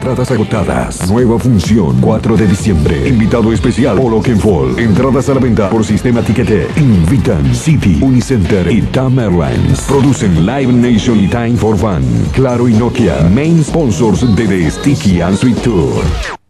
Entradas agotadas. Nueva función 4 de diciembre. Invitado especial Polo Kenfall. Entradas a la venta por Sistema Tiquete. Invitan City, Unicenter y TAM Airlines. Producen Live Nation y Time for Fun. Claro y Nokia. Main sponsors de The Sticky and Sweet Tour.